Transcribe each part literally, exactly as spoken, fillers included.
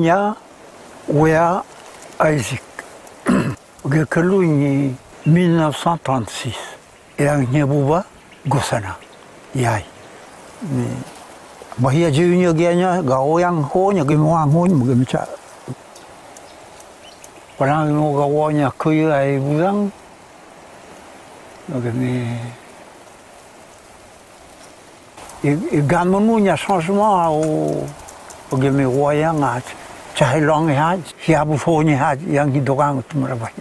Kalunya, Wea, Isaac. Ge Kalunya, mille neuf cent trente-six. Et un Nyabuba, Gosana. Yai. Bahia Junior Ganya, Gaoyang Honya, Gimwang Hon, Mugimcha. Parang mo gawa niya kuya ay bulang. Magami. Et gamon mo niya changement au magami wayang at chahi long hat, siya bu phone hat yang hidogang tumara bay.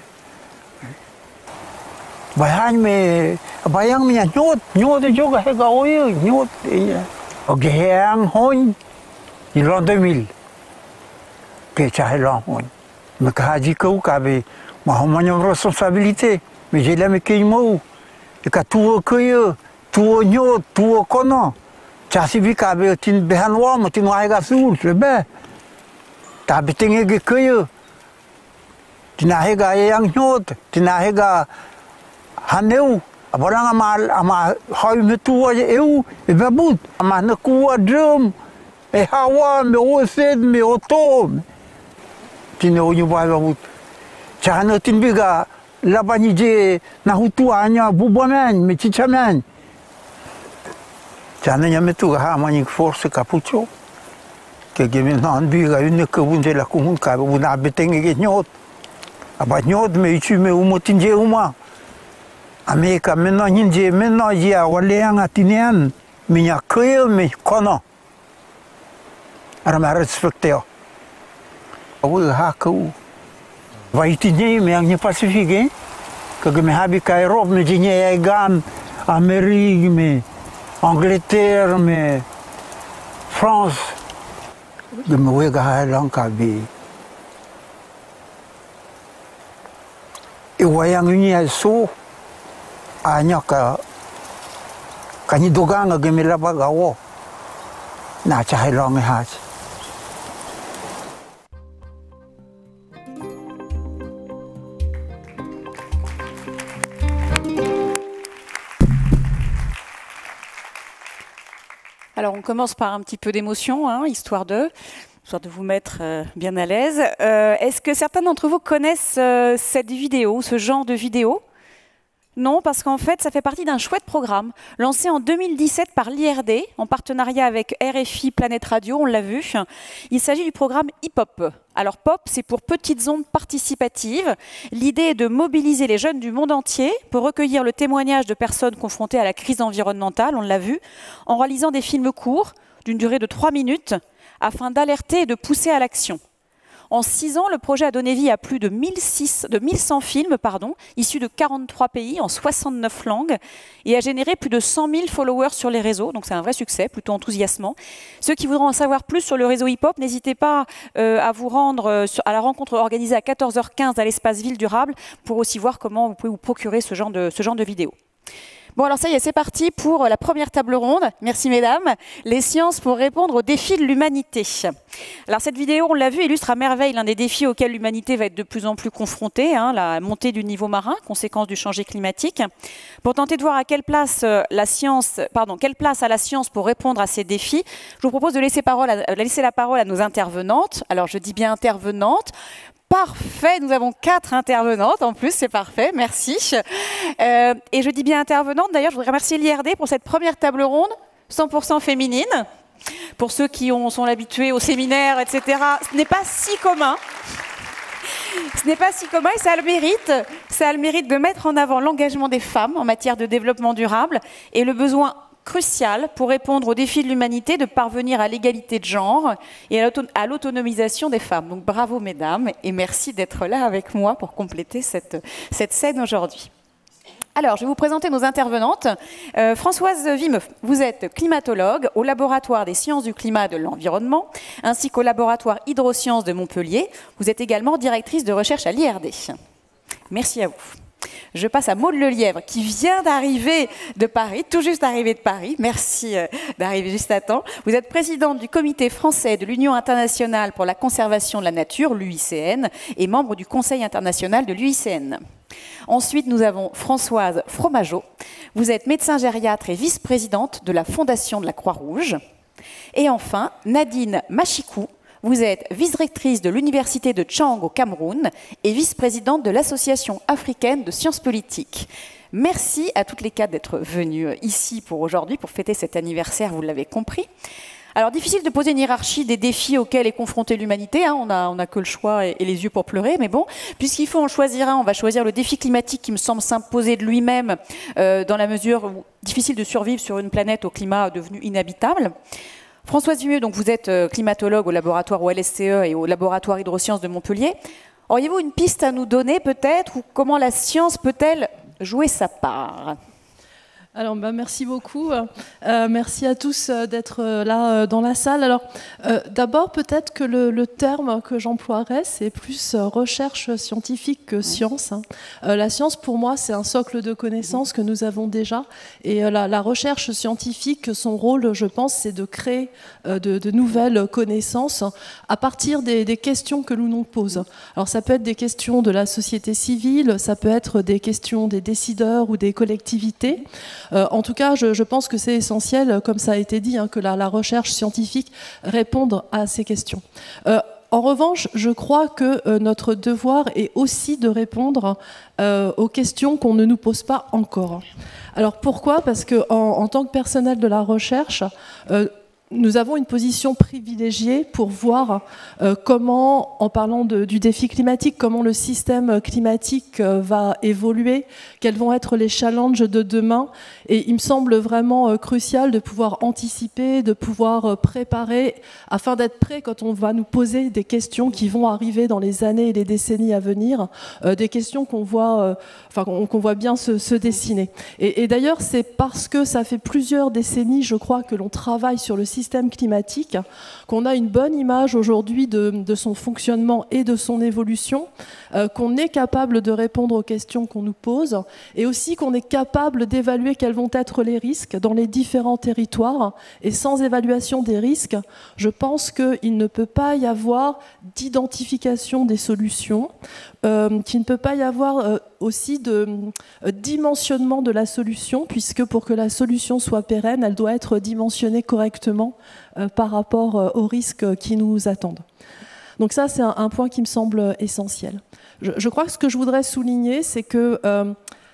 Bayan me bayang me nyot nyot juga he gaoy nyot ogehang hon in l'an deux mille. Que chahi long hon. Mais quand je dis que vous avez une responsabilité, mais j'ai l'aimé qu'il m'a et que tout cueille, tout nyot, tout connaît. Ça signifie que vous avez une bonne voix, mais vous avez une source, c'est bien. Vous avez une cueille, vous avez une nyot, vous avez une haneu. Abarang amal amal hayu metua je eu e babut amal nakua drum e hawa me osed me otom. Tine onyu bai babut chana tinbiga labani je na hutuanya bubaman me chichaman chana nyametu ha mani force capucho que gemi nan biga une que bunde la kumun ka buna betenge ge nyot aba nyot me ichu me umotinje uma Amerika mena hinje mena ya waleanga tinian minya kuyo me kono ara ma respecteo Awu haku. Vaitinye me ang Pacifique, que me habi ka Europe me jinye gan Amérique me Angleterre me France de me wega lanka bi. E wayang unya so anya ka kani doganga ge me laba gawo na chai long ha. Alors on commence par un petit peu d'émotion, hein, histoire de, histoire de vous mettre euh, bien à l'aise. Euh, Est-ce que certains d'entre vous connaissent euh, cette vidéo, ce genre de vidéo? Non, parce qu'en fait, ça fait partie d'un chouette programme lancé en deux mille dix-sept par l'I R D, en partenariat avec R F I Planète Radio, on l'a vu. Il s'agit du programme Hip-Hop. Alors Pop, c'est pour Petites Ondes Participatives. L'idée est de mobiliser les jeunes du monde entier pour recueillir le témoignage de personnes confrontées à la crise environnementale, on l'a vu, en réalisant des films courts, d'une durée de trois minutes, afin d'alerter et de pousser à l'action. En six ans, le projet a donné vie à plus de mille cent films pardon, issus de quarante-trois pays en soixante-neuf langues et a généré plus de cent mille followers sur les réseaux. Donc c'est un vrai succès, plutôt enthousiasmant. Ceux qui voudront en savoir plus sur le réseau hip-hop, n'hésitez pas euh, à vous rendre euh, sur, à la rencontre organisée à quatorze heures quinze à l'espace Ville Durable pour aussi voir comment vous pouvez vous procurer ce genre de, ce genre de vidéos. Bon, alors ça y est, c'est parti pour la première table ronde. Merci mesdames. Les sciences pour répondre aux défis de l'humanité. Alors cette vidéo, on l'a vu, illustre à merveille l'un des défis auxquels l'humanité va être de plus en plus confrontée, hein, la montée du niveau marin, conséquence du changement climatique. Pour tenter de voir à quelle place la science, pardon, quelle place a la science pour répondre à ces défis, je vous propose de laisser, parole à, laisser la parole à nos intervenantes. Alors je dis bien intervenantes. Parfait, nous avons quatre intervenantes en plus, c'est parfait, merci. Euh, et je dis bien intervenantes, d'ailleurs je voudrais remercier l'I R D pour cette première table ronde, cent pour cent féminine. Pour ceux qui ont, sont habitués au séminaire, et cetera, ce n'est pas si commun. Ce n'est pas si commun et ça a le mérite, ça a le mérite de mettre en avant l'engagement des femmes en matière de développement durable et le besoin crucial pour répondre aux défis de l'humanité de parvenir à l'égalité de genre et à l'autonomisation des femmes. Donc bravo mesdames et merci d'être là avec moi pour compléter cette, cette scène aujourd'hui. Alors, je vais vous présenter nos intervenantes. Euh, Françoise Vimeux, vous êtes climatologue au laboratoire des sciences du climat et de l'environnement, ainsi qu'au laboratoire hydrosciences de Montpellier. Vous êtes également directrice de recherche à l'I R D. Merci à vous. Je passe à Maud Lelièvre, qui vient d'arriver de Paris, tout juste arrivée de Paris. Merci d'arriver juste à temps. Vous êtes présidente du comité français de l'Union internationale pour la conservation de la nature, l'U I C N, et membre du Conseil international de l'U I C N. Ensuite, nous avons Françoise Fromageau. Vous êtes médecin gériatre et vice-présidente de la Fondation de la Croix-Rouge. Et enfin, Nadine Machikou. Vous êtes vice-rectrice de l'Université de Tchang au Cameroun et vice-présidente de l'Association africaine de sciences politiques. Merci à toutes les quatre d'être venues ici pour aujourd'hui, pour fêter cet anniversaire, vous l'avez compris. Alors, difficile de poser une hiérarchie des défis auxquels est confrontée l'humanité. Hein. On n'a on a que le choix et, et les yeux pour pleurer. Mais bon, puisqu'il faut en choisir un, on va choisir le défi climatique qui me semble s'imposer de lui-même euh, dans la mesure où difficile de survivre sur une planète au climat devenu inhabitable. Françoise Vimieux, donc vous êtes climatologue au laboratoire O L S C E et au laboratoire Hydrosciences de Montpellier. Auriez-vous une piste à nous donner peut-être, ou comment la science peut-elle jouer sa part ? Alors, bah, merci beaucoup. Euh, merci à tous euh, d'être euh, là euh, dans la salle. Alors, euh, d'abord, peut-être que le, le terme que j'emploierais, c'est plus euh, recherche scientifique que science. Hein. Euh, la science, pour moi, c'est un socle de connaissances que nous avons déjà. Et euh, la, la recherche scientifique, son rôle, je pense, c'est de créer euh, de, de nouvelles connaissances à partir des, des questions que l'on nous pose. Alors, ça peut être des questions de la société civile, ça peut être des questions des décideurs ou des collectivités. Euh, en tout cas, je, je pense que c'est essentiel, comme ça a été dit, hein, que la, la recherche scientifique réponde à ces questions. Euh, en revanche, je crois que euh, notre devoir est aussi de répondre euh, aux questions qu'on ne nous pose pas encore. Alors pourquoi ? Parce qu'en en tant que personnel de la recherche, euh, nous avons une position privilégiée pour voir euh, comment, en parlant de, du défi climatique, comment le système climatique euh, va évoluer, quels vont être les challenges de demain. Et il me semble vraiment euh, crucial de pouvoir anticiper, de pouvoir euh, préparer, afin d'être prêt quand on va nous poser des questions qui vont arriver dans les années et les décennies à venir, euh, des questions qu'on voit, euh, enfin, qu'on, qu'on voit bien se, se dessiner. Et, et d'ailleurs, c'est parce que ça fait plusieurs décennies, je crois, que l'on travaille sur le système système climatique, qu'on a une bonne image aujourd'hui de, de son fonctionnement et de son évolution, euh, qu'on est capable de répondre aux questions qu'on nous pose, et aussi qu'on est capable d'évaluer quels vont être les risques dans les différents territoires. Et sans évaluation des risques, je pense qu'il ne peut pas y avoir d'identification des solutions, euh, qu'il ne peut pas y avoir euh, aussi de euh, dimensionnement de la solution, puisque pour que la solution soit pérenne, elle doit être dimensionnée correctement euh, par rapport euh, aux risques qui nous attendent. Donc ça, c'est un, un point qui me semble essentiel. Je, je crois que ce que je voudrais souligner, c'est que euh,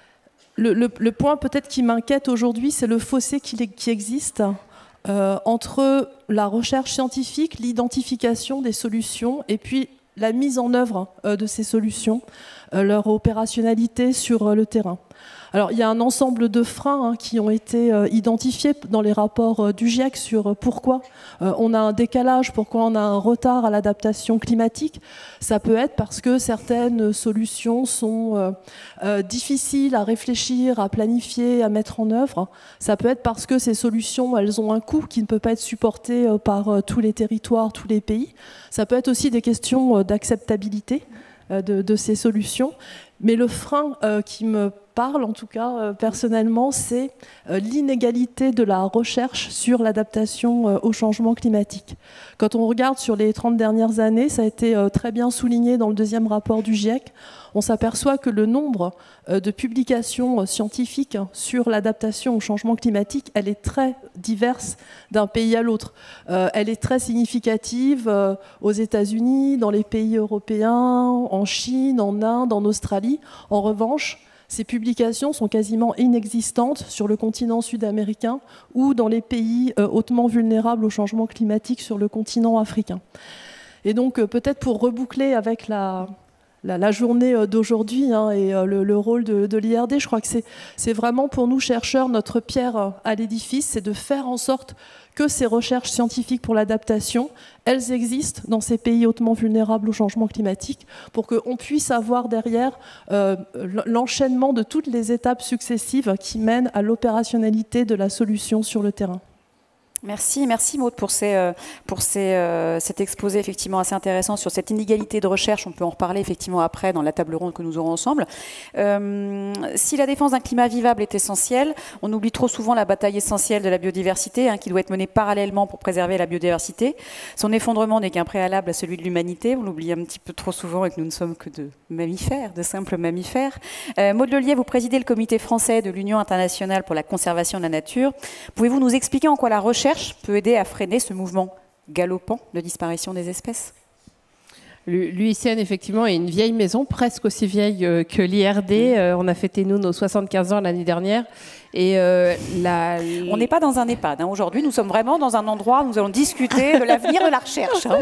le, le, le point peut-être qui m'inquiète aujourd'hui, c'est le fossé qui, qui existe euh, entre la recherche scientifique, l'identification des solutions et puis la mise en œuvre euh, de ces solutions, euh, leur opérationnalité sur euh, le terrain. Alors, il y a un ensemble de freins hein, qui ont été euh, identifiés dans les rapports euh, du GIEC sur euh, pourquoi euh, on a un décalage, pourquoi on a un retard à l'adaptation climatique. Ça peut être parce que certaines solutions sont euh, euh, difficiles à réfléchir, à planifier, à mettre en œuvre. Ça peut être parce que ces solutions, elles ont un coût qui ne peut pas être supporté euh, par euh, tous les territoires, tous les pays. Ça peut être aussi des questions euh, d'acceptabilité euh, de, de ces solutions. Mais le frein euh, qui me parle, en tout cas euh, personnellement, c'est euh, l'inégalité de la recherche sur l'adaptation euh, au changement climatique. Quand on regarde sur les trente dernières années, ça a été euh, très bien souligné dans le deuxième rapport du GIEC, on s'aperçoit que le nombre euh, de publications euh, scientifiques sur l'adaptation au changement climatique, elle est très diverse d'un pays à l'autre. Euh, elle est très significative euh, aux États-Unis, dans les pays européens, en Chine, en Inde, en Australie. En revanche, ces publications sont quasiment inexistantes sur le continent sud-américain ou dans les pays euh, hautement vulnérables au changement climatique sur le continent africain. Et donc, euh, peut-être pour reboucler avec la, la, la journée euh, d'aujourd'hui hein, et euh, le, le rôle de, de l'I R D, je crois que c'est vraiment pour nous, chercheurs, notre pierre euh, à l'édifice, c'est de faire en sorte que ces recherches scientifiques pour l'adaptation, elles existent dans ces pays hautement vulnérables au changement climatique pour qu'on puisse avoir derrière euh, l'enchaînement de toutes les étapes successives qui mènent à l'opérationnalité de la solution sur le terrain. Merci, merci Maud pour, ces, euh, pour ces, euh, cet exposé effectivement assez intéressant sur cette inégalité de recherche. On peut en reparler effectivement après dans la table ronde que nous aurons ensemble. Euh, si la défense d'un climat vivable est essentielle, on oublie trop souvent la bataille essentielle de la biodiversité hein, qui doit être menée parallèlement pour préserver la biodiversité. Son effondrement n'est qu'un préalable à celui de l'humanité. On l'oublie un petit peu trop souvent et que nous ne sommes que de mammifères, de simples mammifères. Euh, Maud Lelier, vous présidez le comité français de l'Union internationale pour la conservation de la nature. Pouvez-vous nous expliquer en quoi la recherche peut aider à freiner ce mouvement galopant de disparition des espèces? L'U I C N, effectivement, est une vieille maison, presque aussi vieille que l'I R D. Euh, on a fêté, nous, nos soixante-quinze ans l'année dernière. Et euh, la... On n'est pas dans un EHPAD. Hein. Aujourd'hui, nous sommes vraiment dans un endroit où nous allons discuter de l'avenir de la recherche. Hein.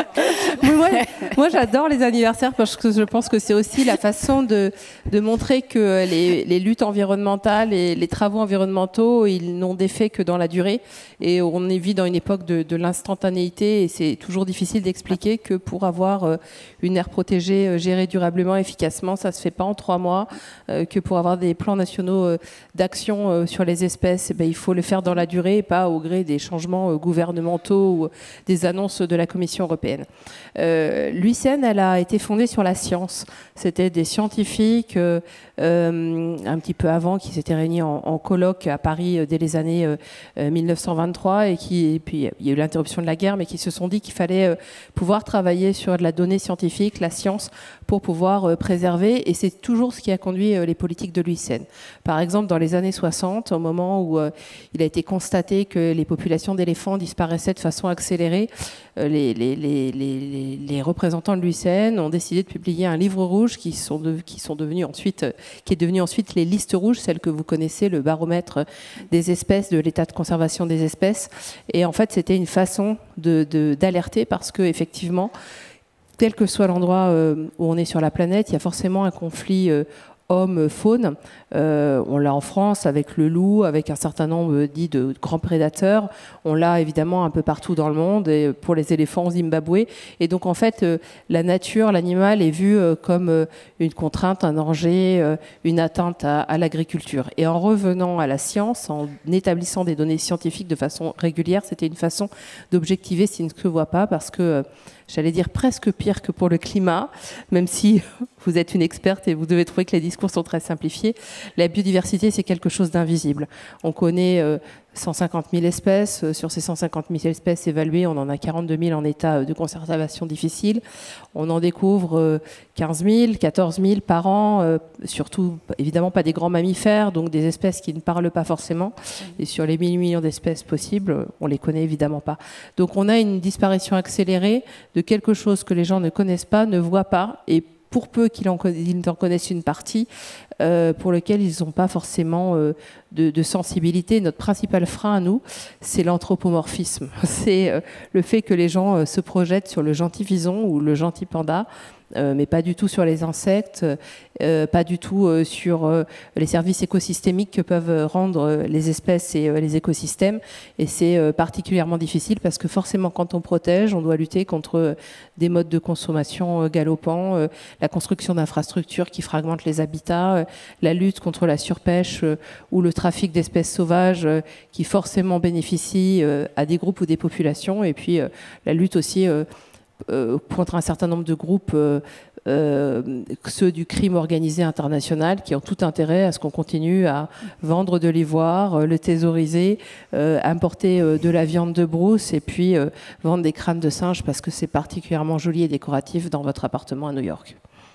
moi, moi j'adore les anniversaires parce que je pense que c'est aussi la façon de, de montrer que les, les luttes environnementales et les travaux environnementaux, ils n'ont d'effet que dans la durée. Et on vit dans une époque de, de l'instantanéité et c'est toujours difficile d'expliquer que pour avoir une aire protégée gérée durablement, efficacement, ça ne se fait pas en trois mois, euh, que pour avoir des plans nationaux d'action sur les espèces, eh bien, il faut le faire dans la durée et pas au gré des changements gouvernementaux ou des annonces de la Commission européenne. Euh, L'U I C N, elle a été fondée sur la science. C'était des scientifiques euh, euh, un petit peu avant qui s'étaient réunis en, en colloque à Paris dès les années euh, mille neuf cent vingt-trois et qui, et puis il y a eu l'interruption de la guerre, mais qui se sont dit qu'il fallait euh, pouvoir travailler sur de la donnée scientifique, la science, pour pouvoir euh, préserver. Et c'est toujours ce qui a conduit euh, les politiques de l'U I C N. Par exemple, dans les années soixante, au moment où euh, il a été constaté que les populations d'éléphants disparaissaient de façon accélérée, euh, les, les, les, les, les représentants de l'U I C N ont décidé de publier un livre rouge qui, sont de, qui, sont devenus ensuite, euh, qui est devenu ensuite les listes rouges, celles que vous connaissez, le baromètre des espèces, de l'état de conservation des espèces. Et en fait, c'était une façon de, de, d'alerter parce que effectivement, quel que soit l'endroit euh, où on est sur la planète, il y a forcément un conflit euh, homme-faune. Euh, on l'a en France avec le loup, avec un certain nombre dit de grands prédateurs. On l'a évidemment un peu partout dans le monde, et pour les éléphants au Zimbabwe. Et donc en fait, euh, la nature, l'animal est vu euh, comme euh, une contrainte, un danger, euh, une atteinte à, à l'agriculture. Et en revenant à la science, en établissant des données scientifiques de façon régulière, c'était une façon d'objectiver ce qui ne se voit pas, parce que euh, j'allais dire presque pire que pour le climat, même si vous êtes une experte et vous devez trouver que les discours sont très simplifiés. La biodiversité, c'est quelque chose d'invisible. On connaît euh, cent cinquante mille espèces. Sur ces cent cinquante mille espèces évaluées, on en a quarante-deux mille en état de conservation difficile. On en découvre euh, quinze mille, quatorze mille par an, euh, surtout évidemment pas des grands mammifères, donc des espèces qui ne parlent pas forcément. Et sur les mille millions d'espèces possibles, on les connaît évidemment pas. Donc on a une disparition accélérée de quelque chose que les gens ne connaissent pas, ne voient pas, et pour peu qu'ils en, en connaissent une partie, euh, pour lequel ils n'ont pas forcément euh, de, de sensibilité. Notre principal frein à nous, c'est l'anthropomorphisme. C'est euh, le fait que les gens euh, se projettent sur le gentil vison ou le gentil panda, Euh, mais pas du tout sur les insectes, euh, pas du tout euh, sur euh, les services écosystémiques que peuvent rendre euh, les espèces et euh, les écosystèmes. Et c'est euh, particulièrement difficile parce que forcément, quand on protège, on doit lutter contre euh, des modes de consommation euh, galopants, euh, la construction d'infrastructures qui fragmentent les habitats, euh, la lutte contre la surpêche euh, ou le trafic d'espèces sauvages euh, qui forcément bénéficient euh, à des groupes ou des populations, et puis euh, la lutte aussi euh, Euh, contre un certain nombre de groupes, euh, euh, ceux du crime organisé international, qui ont tout intérêt à ce qu'on continue à vendre de l'ivoire, euh, le thésauriser, euh, importer euh, de la viande de brousse et puis euh, vendre des crânes de singe parce que c'est particulièrement joli et décoratif dans votre appartement à New York.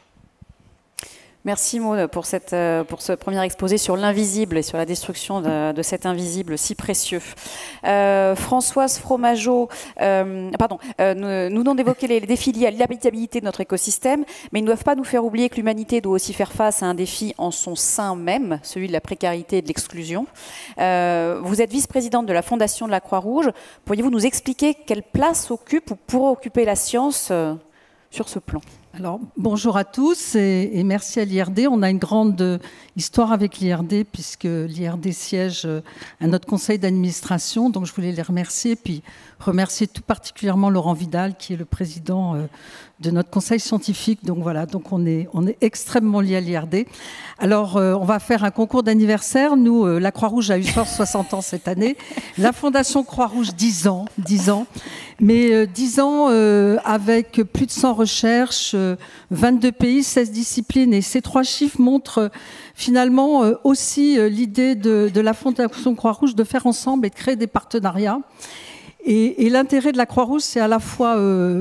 Merci Maud pour, cette, pour ce premier exposé sur l'invisible et sur la destruction de, de cet invisible si précieux. Euh, Françoise Fromageau, euh, pardon, euh, nous, nous venons d'évoquer les, les défis liés à l'habitabilité de notre écosystème, mais ils ne doivent pas nous faire oublier que l'humanité doit aussi faire face à un défi en son sein même, celui de la précarité et de l'exclusion. Euh, vous êtes vice-présidente de la Fondation de la Croix-Rouge. Pourriez-vous nous expliquer quelle place occupe ou pourrait occuper la science euh, sur ce plan ? Alors, bonjour à tous et, et merci à l'I R D. On a une grande histoire avec l'I R D puisque l'I R D siège à notre conseil d'administration. Donc, je voulais les remercier, puis remercier tout particulièrement Laurent Vidal, qui est le président de notre conseil scientifique. Donc, voilà, donc on est, on est extrêmement liés à l'I R D. Alors, euh, on va faire un concours d'anniversaire. Nous, euh, la Croix-Rouge a eu soixante ans cette année. La Fondation Croix-Rouge, dix ans. dix ans. Mais euh, dix ans euh, avec plus de cent recherches, euh, vingt-deux pays, seize disciplines. Et ces trois chiffres montrent euh, finalement euh, aussi euh, l'idée de, de la Fondation Croix-Rouge de faire ensemble et de créer des partenariats. Et, et l'intérêt de la Croix-Rouge, c'est à la fois... Euh,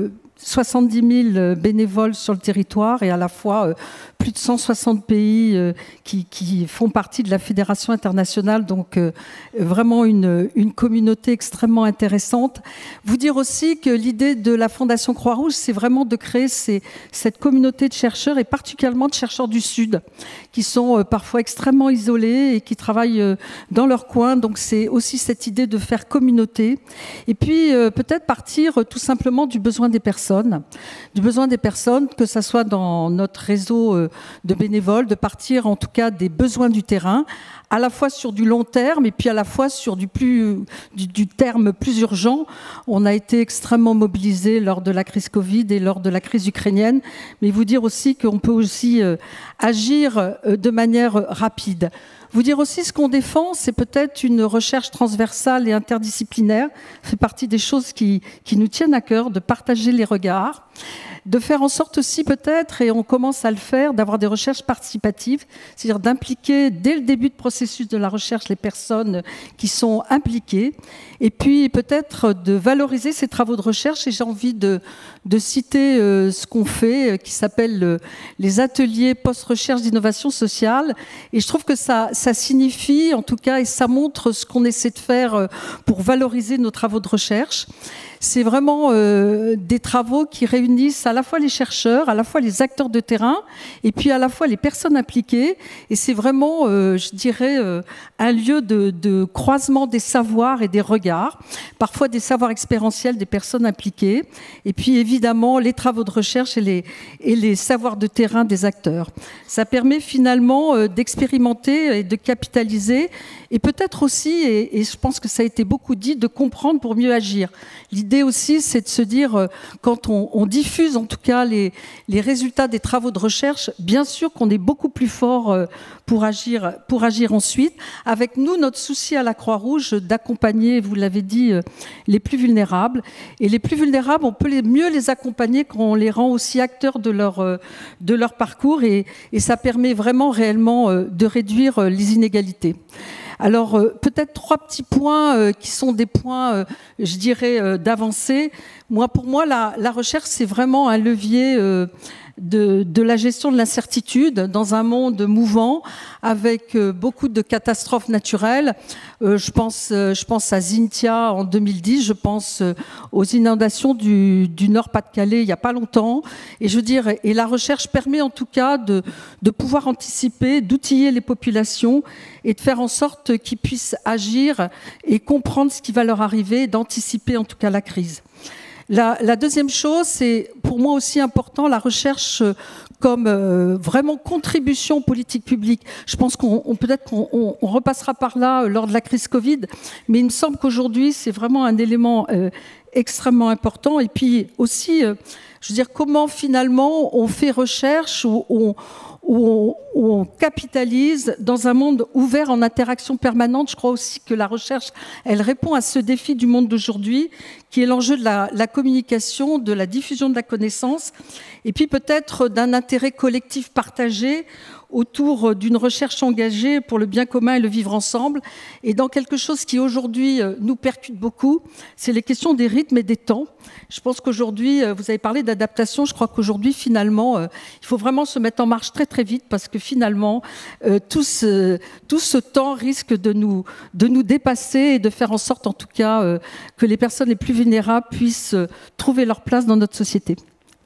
soixante-dix mille bénévoles sur le territoire et à la fois euh, plus de cent soixante pays euh, qui, qui font partie de la Fédération internationale, donc euh, vraiment une, une communauté extrêmement intéressante. Vous dire aussi que l'idée de la Fondation Croix-Rouge, c'est vraiment de créer ces, cette communauté de chercheurs et particulièrement de chercheurs du Sud qui sont euh, parfois extrêmement isolés et qui travaillent euh, dans leur coin. Donc c'est aussi cette idée de faire communauté. Et puis euh, peut-être partir euh, tout simplement du besoin des personnes, du besoin des personnes, que ce soit dans notre réseau euh, de bénévoles, de partir en tout cas des besoins du terrain, à la fois sur du long terme et puis à la fois sur du, plus, du, du terme plus urgent. On a été extrêmement mobilisés lors de la crise Covid et lors de la crise ukrainienne, mais vous dire aussi qu'on peut aussi euh, agir euh, de manière rapide. Vous dire aussi ce qu'on défend, c'est peut-être une recherche transversale et interdisciplinaire. Ça fait partie des choses qui, qui nous tiennent à cœur, de partager les regards, de faire en sorte aussi peut-être, et on commence à le faire, d'avoir des recherches participatives, c'est-à-dire d'impliquer dès le début de processus de la recherche les personnes qui sont impliquées, et puis peut-être de valoriser ces travaux de recherche. Et j'ai envie de, de citer euh, ce qu'on fait, euh, qui s'appelle euh, les ateliers post-recherche d'innovation sociale, et je trouve que ça, ça signifie en tout cas, et ça montre ce qu'on essaie de faire euh, pour valoriser nos travaux de recherche. C'est vraiment euh, des travaux qui réunissent à la fois les chercheurs, à la fois les acteurs de terrain, et puis à la fois les personnes impliquées. Et c'est vraiment, euh, je dirais, euh, un lieu de, de croisement des savoirs et des regards, parfois des savoirs expérientiels des personnes impliquées, et puis évidemment les travaux de recherche et les, et les savoirs de terrain des acteurs. Ça permet finalement euh, d'expérimenter et de capitaliser, et peut-être aussi, et, et je pense que ça a été beaucoup dit, de comprendre pour mieux agir. L'idée aussi, c'est de se dire, euh, quand on, on diffuse en tout cas les, les résultats des travaux de recherche, bien sûr qu'on est beaucoup plus fort euh, pour agir, pour agir ensuite. Avec nous, notre souci à la Croix-Rouge d'accompagner, vous l'avez dit, euh, les plus vulnérables. Et les plus vulnérables, on peut les, mieux les accompagner quand on les rend aussi acteurs de leur, euh, de leur parcours. Et, et ça permet vraiment réellement euh, de réduire euh, les inégalités. Alors, euh, peut-être trois petits points euh, qui sont des points, euh, je dirais, euh, d'avancée. Moi, pour moi, la, la recherche, c'est vraiment un levier euh, de, de la gestion de l'incertitude dans un monde mouvant, avec euh, beaucoup de catastrophes naturelles. Euh, je pense, euh, je pense à Xynthia en deux mille dix, je pense euh, aux inondations du, du Nord-Pas-de-Calais il n'y a pas longtemps. Et je veux dire, et la recherche permet en tout cas de, de pouvoir anticiper, d'outiller les populations et de faire en sorte qu'ils puissent agir et comprendre ce qui va leur arriver, d'anticiper en tout cas la crise. La, la deuxième chose, c'est pour moi aussi important, la recherche comme euh, vraiment contribution aux politiques publiques. Je pense qu'on on, peut-être qu'on on, on repassera par là euh, lors de la crise Covid, mais il me semble qu'aujourd'hui, c'est vraiment un élément euh, extrêmement important. Et puis aussi, euh, je veux dire, comment finalement on fait recherche ou on, où on, où on capitalise dans un monde ouvert en interaction permanente. Je crois aussi que la recherche, elle répond à ce défi du monde d'aujourd'hui, qui est l'enjeu de la, la communication, de la diffusion de la connaissance, et puis peut-être d'un intérêt collectif partagé autour d'une recherche engagée pour le bien commun et le vivre ensemble. Et dans quelque chose qui aujourd'hui nous percute beaucoup, c'est les questions des rythmes et des temps. Je pense qu'aujourd'hui, vous avez parlé d'adaptation, je crois qu'aujourd'hui, finalement, il faut vraiment se mettre en marche très très vite parce que finalement, tout ce, tout ce temps risque de nous, de nous dépasser et de faire en sorte, en tout cas, que les personnes les plus vulnérables puissent trouver leur place dans notre société.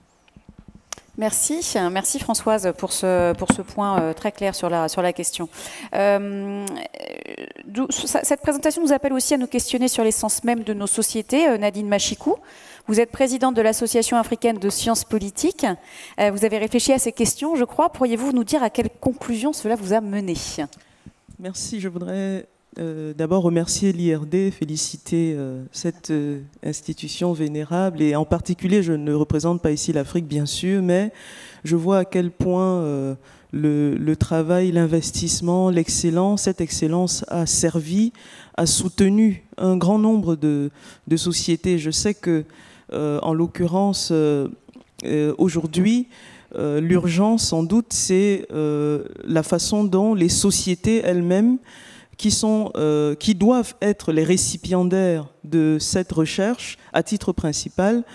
Merci, merci Françoise pour ce, pour ce point euh, très clair sur la, sur la question. Euh, cette présentation nous appelle aussi à nous questionner sur l'essence même de nos sociétés. Euh, Nadine Machikou, vous êtes présidente de l'Association africaine de sciences politiques. Euh, vous avez réfléchi à ces questions, je crois. Pourriez-vous nous dire à quelle conclusion cela vous a mené? Merci, je voudrais... Euh, d'abord remercier l'I R D, féliciter euh, cette euh, institution vénérable et en particulier, je ne représente pas ici l'Afrique bien sûr, mais je vois à quel point euh, le, le travail, l'investissement, l'excellence, cette excellence a servi, a soutenu un grand nombre de, de sociétés. Je sais que, euh, en l'occurrence, euh, euh, aujourd'hui, euh, l'urgence sans doute, c'est euh, la façon dont les sociétés elles-mêmes qui, sont, euh, qui doivent être les récipiendaires de cette recherche à titre principal,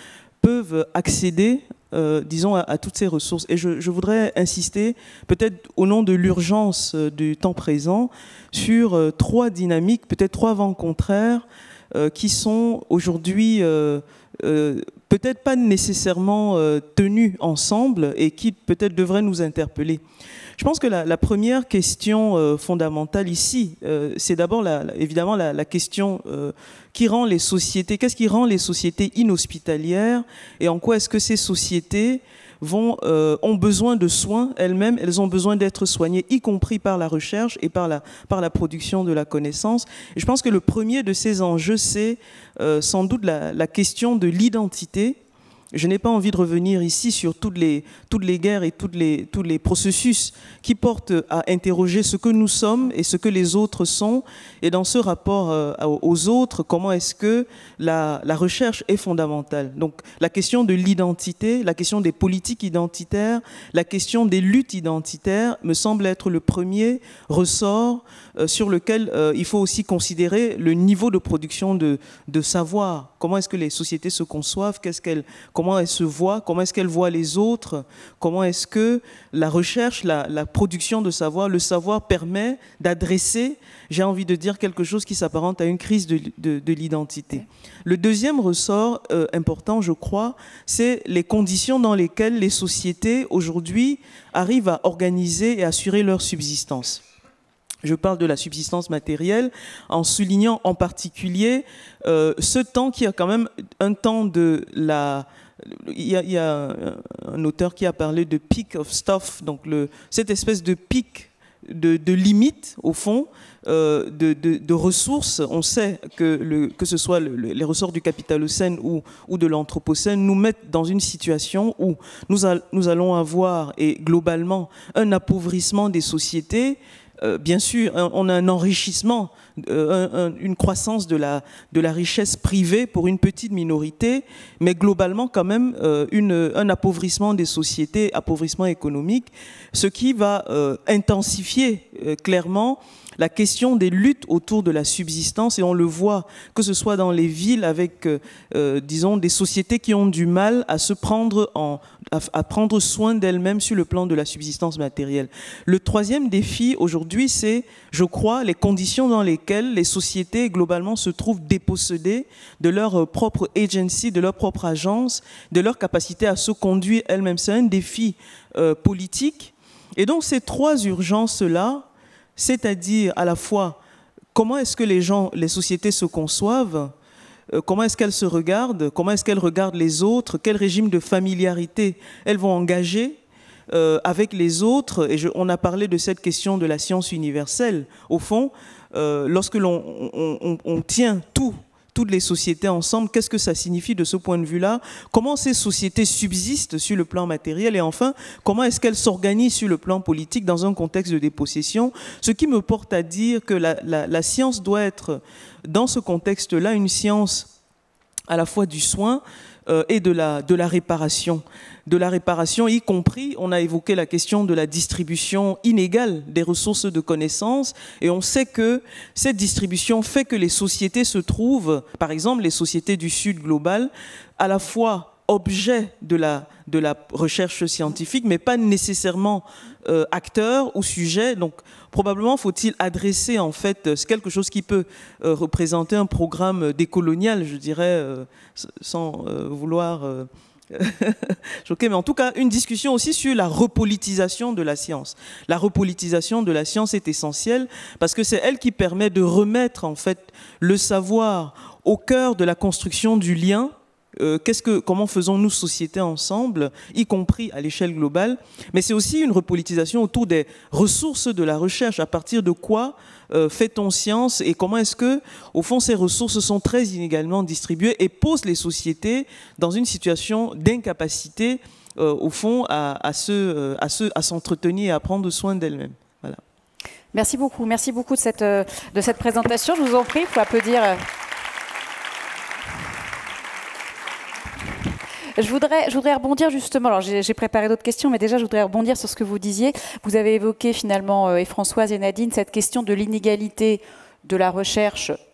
peuvent accéder, euh, disons, à, à toutes ces ressources. Et je, je voudrais insister, peut-être au nom de l'urgence du temps présent, sur euh, trois dynamiques, peut-être trois vents contraires, euh, qui sont aujourd'hui euh, euh, peut-être pas nécessairement euh, tenus ensemble et qui peut-être devraient nous interpeller. Je pense que la, la première question euh, fondamentale ici, euh, c'est d'abord la, la, évidemment la, la question euh, qui rend les sociétés, qu'est-ce qui rend les sociétés inhospitalières et en quoi est-ce que ces sociétés vont, euh, ont besoin de soins elles-mêmes, elles ont besoin d'être soignées, y compris par la recherche et par la, par la production de la connaissance. Et je pense que le premier de ces enjeux, c'est euh, sans doute la, la question de l'identité. Je n'ai pas envie de revenir ici sur toutes les, toutes les guerres et toutes les, tous les processus qui portent à interroger ce que nous sommes et ce que les autres sont. Et dans ce rapport euh, aux autres, comment est-ce que la, la recherche est fondamentale. Donc la question de l'identité, la question des politiques identitaires, la question des luttes identitaires me semble être le premier ressort euh, sur lequel euh, il faut aussi considérer le niveau de production de, de savoir. Comment est-ce que les sociétés se conçoivent, qu'est-ce qu'elles, comment elles se voient, comment est-ce qu'elles voient les autres, comment est-ce que la recherche, la, la production de savoir, le savoir permet d'adresser, j'ai envie de dire, quelque chose qui s'apparente à une crise de, de, de l'identité. Le deuxième ressort euh, important, je crois, c'est les conditions dans lesquelles les sociétés aujourd'hui arrivent à organiser et assurer leur subsistance. Je parle de la subsistance matérielle en soulignant en particulier euh, ce temps qui a quand même un temps de la... Il y a, il y a un auteur qui a parlé de peak of stuff, donc le, cette espèce de pic de, de limite, au fond, euh, de, de, de ressources. On sait que, le, que ce soit le, les ressorts du capitalocène ou, ou de l'anthropocène nous mettent dans une situation où nous, a, nous allons avoir, et globalement, un appauvrissement des sociétés. Euh, bien sûr, on a un enrichissement, euh, un, un, une croissance de la, de la richesse privée pour une petite minorité, mais globalement quand même euh, une, un appauvrissement des sociétés, appauvrissement économique, ce qui va euh, intensifier euh, clairement la question des luttes autour de la subsistance, et on le voit, que ce soit dans les villes avec, euh, disons, des sociétés qui ont du mal à se prendre en, à, à prendre soin d'elles-mêmes sur le plan de la subsistance matérielle. Le troisième défi aujourd'hui, c'est, je crois, les conditions dans lesquelles les sociétés globalement se trouvent dépossédées de leur propre agency, de leur propre agence, de leur capacité à se conduire elles-mêmes. C'est un défi euh, politique. Et donc ces trois urgences-là, c'est-à-dire à la fois comment est-ce que les gens, les sociétés se conçoivent, euh, comment est-ce qu'elles se regardent, comment est-ce qu'elles regardent les autres, quel régime de familiarité elles vont engager euh, avec les autres. Et je, on a parlé de cette question de la science universelle. Au fond, euh, lorsque l'on on, on, on tient tout, toutes les sociétés ensemble, qu'est-ce que ça signifie de ce point de vue-là? Comment ces sociétés subsistent sur le plan matériel? Et enfin, comment est-ce qu'elles s'organisent sur le plan politique dans un contexte de dépossession? Ce qui me porte à dire que la, la, la science doit être, dans ce contexte-là, une science à la fois du soin euh, et de la, de la réparation. De la réparation, y compris, on a évoqué la question de la distribution inégale des ressources de connaissances, et on sait que cette distribution fait que les sociétés se trouvent, par exemple les sociétés du Sud global, à la fois objet de la, de la recherche scientifique, mais pas nécessairement euh, acteur ou sujet. Donc probablement faut-il adresser en fait quelque chose qui peut euh, représenter un programme décolonial, je dirais, euh, sans euh, vouloir... Euh, choqué, mais en tout cas une discussion aussi sur la repolitisation de la science. La repolitisation de la science est essentielle parce que c'est elle qui permet de remettre en fait le savoir au cœur de la construction du lien. Euh, qu'est-ce que, comment faisons-nous société ensemble, y compris à l'échelle globale, mais c'est aussi une repolitisation autour des ressources de la recherche. À partir de quoi euh, fait-on science et comment est-ce que, au fond, ces ressources sont très inégalement distribuées et posent les sociétés dans une situation d'incapacité, euh, au fond, à, à, se, euh, à, se, à s'entretenir et à prendre soin d'elles-mêmes. Voilà. Merci beaucoup, merci beaucoup de cette, de cette présentation. Je vous en prie, il faut applaudir. Je voudrais, je voudrais rebondir justement, alors j'ai préparé d'autres questions, mais déjà je voudrais rebondir sur ce que vous disiez. Vous avez évoqué finalement, et Françoise et Nadine, cette question de l'inégalité de la recherche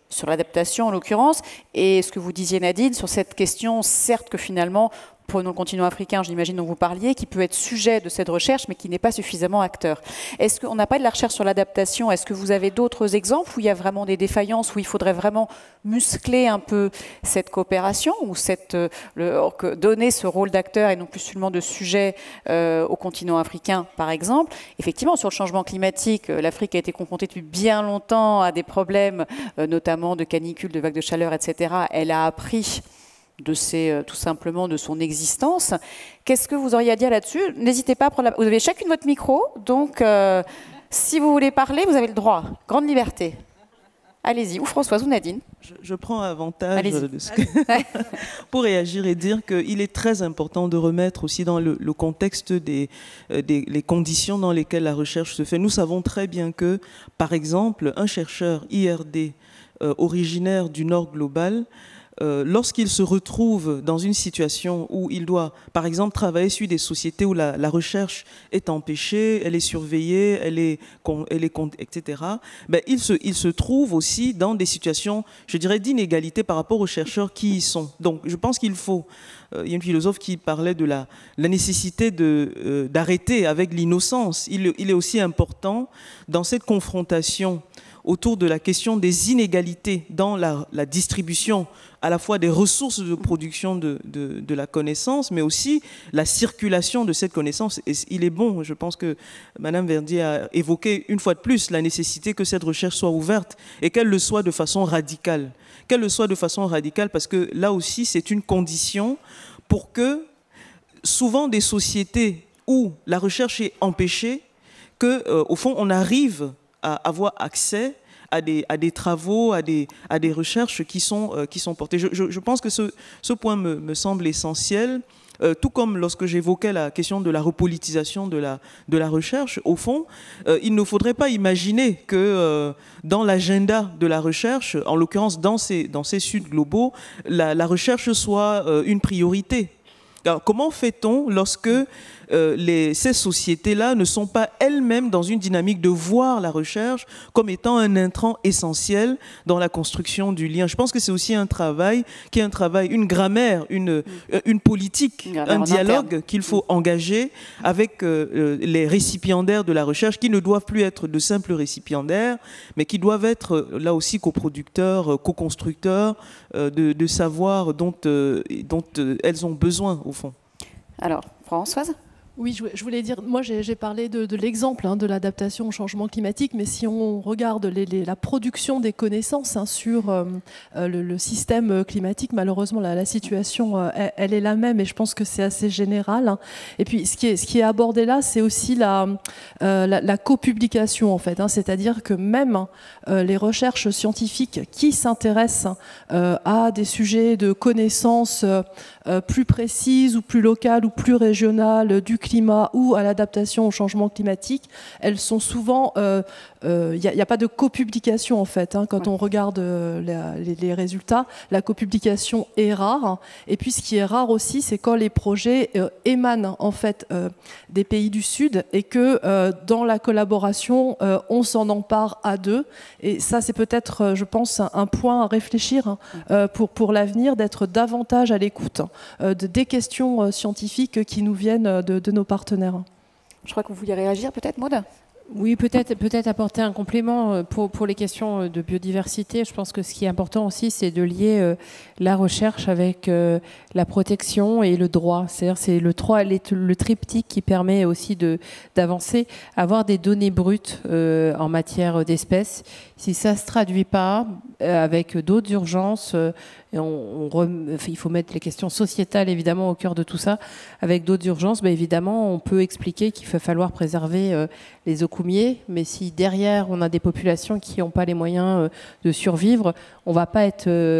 sur l'adaptation en l'occurrence, et ce que vous disiez Nadine, sur cette question, certes que finalement, prenons le continent africain, j'imagine dont vous parliez, qui peut être sujet de cette recherche, mais qui n'est pas suffisamment acteur. Est-ce qu'on n'a pas de la recherche sur l'adaptation? Est-ce que vous avez d'autres exemples où il y a vraiment des défaillances, où il faudrait vraiment muscler un peu cette coopération, ou cette, le, donner ce rôle d'acteur et non plus seulement de sujet euh, au continent africain, par exemple? Effectivement, sur le changement climatique, l'Afrique a été confrontée depuis bien longtemps à des problèmes, euh, notamment de canicules, de vagues de chaleur, et cetera. Elle a appris de ses, tout simplement de son existence. Qu'est-ce que vous auriez à dire là-dessus? N'hésitez pas à prendre la... Vous avez chacune votre micro, donc euh, si vous voulez parler, vous avez le droit. Grande liberté. Allez-y, ou Françoise ou Nadine. Je, je prends avantage de ce que... pour réagir et dire qu'il est très important de remettre aussi dans le, le contexte des, des les conditions dans lesquelles la recherche se fait. Nous savons très bien que, par exemple, un chercheur I R D euh, originaire du Nord global, Euh, lorsqu'il se retrouve dans une situation où il doit, par exemple, travailler sur des sociétés où la, la recherche est empêchée, elle est surveillée, elle est, elle est et cetera, ben, il, se, il se trouve aussi dans des situations, je dirais, d'inégalité par rapport aux chercheurs qui y sont. Donc, je pense qu'il faut... Euh, il y a une philosophe qui parlait de la, la nécessité de, euh, d'arrêter avec l'innocence. Il, il est aussi important, dans cette confrontation autour de la question des inégalités dans la, la distribution à la fois des ressources de production de, de, de la connaissance, mais aussi la circulation de cette connaissance. Et il est bon, je pense que Madame Verdier a évoqué une fois de plus la nécessité que cette recherche soit ouverte et qu'elle le soit de façon radicale. Qu'elle le soit de façon radicale parce que là aussi, c'est une condition pour que souvent des sociétés où la recherche est empêchée, que, euh, au fond, on arrive à avoir accès à des, à des travaux, à des, à des recherches qui sont, euh, qui sont portées. Je, je, je pense que ce, ce point me, me semble essentiel, euh, tout comme lorsque j'évoquais la question de la repolitisation de la, de la recherche. Au fond, euh, il ne faudrait pas imaginer que euh, dans l'agenda de la recherche, en l'occurrence dans ces, dans ces Suds globaux, la, la recherche soit euh, une priorité. Alors, comment fait-on lorsque euh, les, ces sociétés-là ne sont pas elles-mêmes dans une dynamique de voir la recherche comme étant un intrant essentiel dans la construction du lien? Je pense que c'est aussi un travail qui est un travail, une grammaire, une, mmh. une politique, une un dialogue qu'il faut mmh. engager avec euh, les récipiendaires de la recherche qui ne doivent plus être de simples récipiendaires, mais qui doivent être là aussi coproducteurs, co-constructeurs euh, de, de savoir dont, euh, dont euh, elles ont besoin au fond. Alors, Françoise ? Oui, je voulais dire, moi j'ai parlé de, de l'exemple hein, de l'adaptation au changement climatique, mais si on regarde les, les, la production des connaissances hein, sur euh, le, le système climatique, malheureusement la, la situation euh, elle, elle est la même et je pense que c'est assez général. Hein. Et puis ce qui est, ce qui est abordé là, c'est aussi la, euh, la, la copublication en fait, hein, c'est-à-dire que même euh, les recherches scientifiques qui s'intéressent euh, à des sujets de connaissances euh, plus précises ou plus locales ou plus régionales du climat ou à l'adaptation au changement climatique, elles sont souvent... Il euh, n'y euh, a, a pas de copublication en fait. Hein, quand ouais. on regarde euh, les, les résultats, la copublication est rare. Et puis ce qui est rare aussi, c'est quand les projets euh, émanent en fait euh, des pays du Sud et que euh, dans la collaboration, euh, on s'en empare à deux. Et ça, c'est peut-être, euh, je pense, un, un point à réfléchir hein, euh, pour, pour l'avenir, d'être davantage à l'écoute euh, de, des questions euh, scientifiques qui nous viennent de, de nos partenaires. Je crois que vous vouliez réagir peut-être, Maud ? Oui, peut-être peut-être apporter un complément pour, pour les questions de biodiversité. Je pense que ce qui est important aussi, c'est de lier euh, la recherche avec euh, la protection et le droit. C'est-à-dire c'est le, le triptyque qui permet aussi de, d'avancer, avoir des données brutes euh, en matière d'espèces. Si ça ne se traduit pas euh, avec d'autres urgences, euh, et on, on rem... enfin, il faut mettre les questions sociétales évidemment au cœur de tout ça. Avec d'autres urgences, ben, évidemment, on peut expliquer qu'il va falloir préserver euh, les eaux-coumiers, mais si derrière on a des populations qui n'ont pas les moyens euh, de survivre, on ne va pas être euh,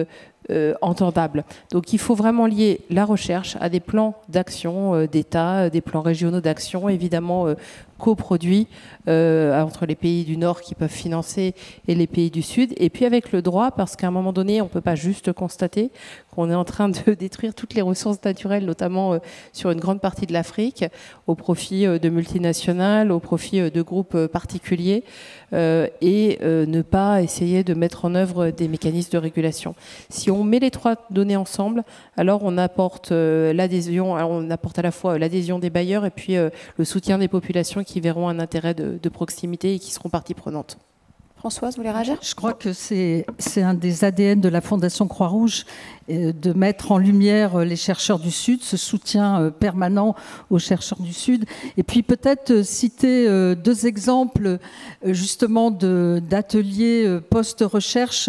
euh, entendable. Donc il faut vraiment lier la recherche à des plans d'action euh, d'État, euh, des plans régionaux d'action, évidemment euh, coproduits euh, entre les pays du Nord qui peuvent financer et les pays du Sud. Et puis avec le droit, parce qu'à un moment donné, on ne peut pas juste constater qu'on est en train de détruire toutes les ressources naturelles, notamment euh, sur une grande partie de l'Afrique, au profit euh, de multinationales, au profit euh, de groupes euh, particuliers, euh, et euh, ne pas essayer de mettre en œuvre des mécanismes de régulation. Si on met les trois données ensemble, alors on apporte euh, l'adhésion, on apporte à la fois l'adhésion des bailleurs et puis euh, le soutien des populations qui verront un intérêt de, de proximité et qui seront partie prenante. Françoise, vous voulez réagir ? Je crois que c'est un des A D N de la Fondation Croix-Rouge de mettre en lumière les chercheurs du Sud, ce soutien permanent aux chercheurs du Sud. Et puis peut-être citer deux exemples justement d'ateliers post-recherche.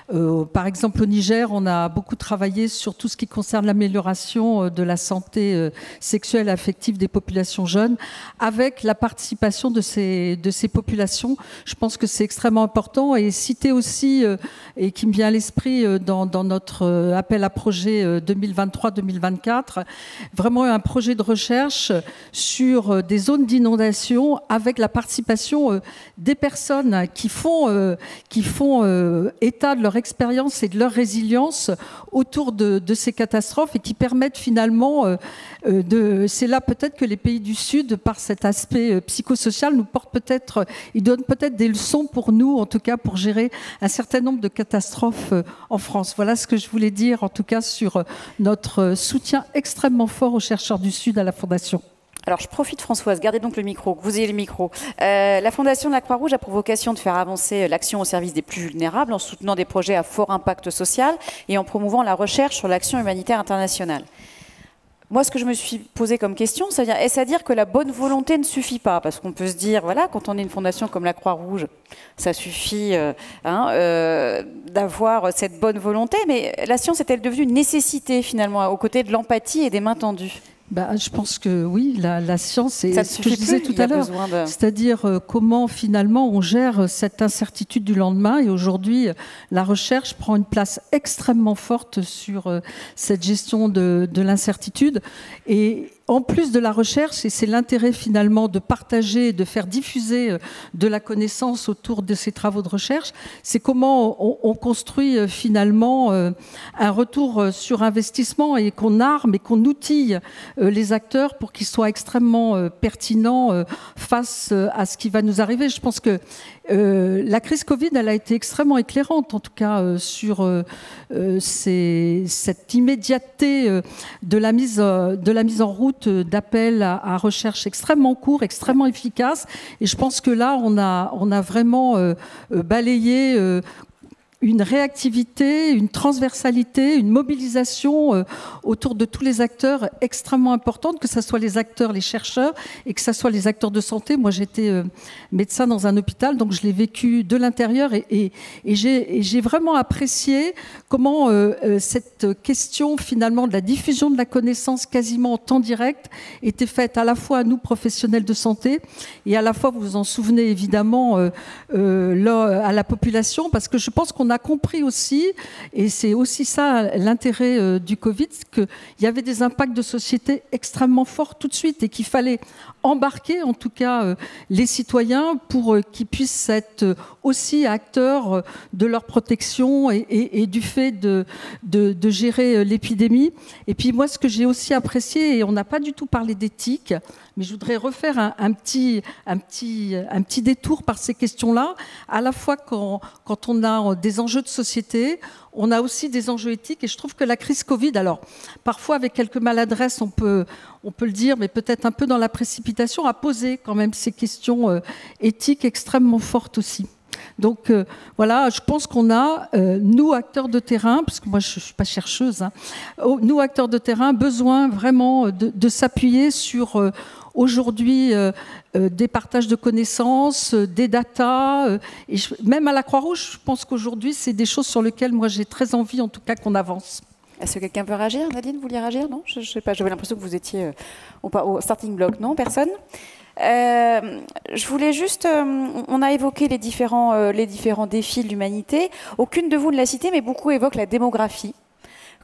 Par exemple, au Niger, on a beaucoup travaillé sur tout ce qui concerne l'amélioration de la santé sexuelle et affective des populations jeunes, avec la participation de ces, de ces populations. Je pense que c'est extrêmement important. Et citer aussi, et qui me vient à l'esprit dans, dans notre appel à projet deux mille vingt-trois deux mille vingt-quatre, vraiment un projet de recherche sur des zones d'inondation avec la participation des personnes qui font, qui font état de leur expérience et de leur résilience autour de, de ces catastrophes et qui permettent finalement de... C'est là peut-être que les pays du Sud, par cet aspect psychosocial, nous portent peut-être, ils donnent peut-être des leçons pour nous, en tout cas pour gérer un certain nombre de catastrophes en France. Voilà ce que je voulais dire en tout cas sur notre soutien extrêmement fort aux chercheurs du Sud à la Fondation. Alors, je profite, Françoise, gardez donc le micro, que vous ayez le micro. Euh, la Fondation de la Croix-Rouge a pour vocation de faire avancer l'action au service des plus vulnérables en soutenant des projets à fort impact social et en promouvant la recherche sur l'action humanitaire internationale. Moi, ce que je me suis posé comme question, c'est-à-dire, est-ce à dire que la bonne volonté ne suffit pas? Parce qu'on peut se dire, voilà, quand on est une fondation comme la Croix-Rouge, ça suffit euh, hein, euh, d'avoir cette bonne volonté, mais la science est-elle devenue une nécessité, finalement, aux côtés de l'empathie et des mains tendues? Bah, je pense que oui, la, la science, c'est ce que je disais plus, tout à l'heure, de... c'est-à-dire euh, comment finalement on gère cette incertitude du lendemain. Et aujourd'hui, la recherche prend une place extrêmement forte sur euh, cette gestion de, de l'incertitude. Et en plus de la recherche, et c'est l'intérêt finalement de partager, de faire diffuser de la connaissance autour de ces travaux de recherche, c'est comment on, on construit finalement un retour sur investissement et qu'on arme et qu'on outille les acteurs pour qu'ils soient extrêmement pertinents face à ce qui va nous arriver. Je pense que Euh, la crise Covid, elle a été extrêmement éclairante, en tout cas, euh, sur euh, ces, cette immédiateté euh, de, la mise, euh, de la mise en route d'appels à, à recherche extrêmement courts, extrêmement efficaces. Et je pense que là, on a, on a vraiment euh, balayé euh, une réactivité, une transversalité, une mobilisation euh, autour de tous les acteurs extrêmement importante, que ce soit les acteurs, les chercheurs, et que ce soit les acteurs de santé. Moi, j'étais euh, médecin dans un hôpital, donc je l'ai vécu de l'intérieur, et, et, et j'ai vraiment apprécié comment euh, euh, cette question, finalement, de la diffusion de la connaissance quasiment en temps direct était faite à la fois à nous, professionnels de santé, et à la fois, vous vous en souvenez évidemment, euh, euh, là, à la population, parce que je pense qu'on On a compris aussi, et c'est aussi ça l'intérêt euh, du Covid, qu'il y avait des impacts de société extrêmement forts tout de suite et qu'il fallait embarquer en tout cas euh, les citoyens pour euh, qu'ils puissent être euh, aussi acteurs euh, de leur protection et, et, et du fait de, de, de gérer euh, l'épidémie. Et puis moi, ce que j'ai aussi apprécié, et on n'a pas du tout parlé d'éthique, mais je voudrais refaire un, un, petit, un, petit, un petit détour par ces questions-là, à la fois quand, quand on a des enjeux de société, on a aussi des enjeux éthiques, et je trouve que la crise Covid, alors parfois avec quelques maladresses, on peut, on peut le dire, mais peut-être un peu dans la précipitation, a posé quand même ces questions euh, éthiques extrêmement fortes aussi. Donc euh, voilà, je pense qu'on a, euh, nous acteurs de terrain, parce que moi je ne suis pas chercheuse, hein, nous acteurs de terrain, besoin vraiment de, de s'appuyer sur euh, aujourd'hui euh, euh, des partages de connaissances, euh, des datas, euh, et je, même à la Croix-Rouge, je pense qu'aujourd'hui c'est des choses sur lesquelles moi j'ai très envie en tout cas qu'on avance. Est-ce que quelqu'un peut réagir? Nadine, vous vouliez réagir? Non, je ne sais pas, j'avais l'impression que vous étiez euh, au, au starting block. Non, personne? Euh, je voulais juste, euh, on a évoqué les différents, euh, les différents défis de l'humanité. Aucune de vous ne l'a cité, mais beaucoup évoquent la démographie.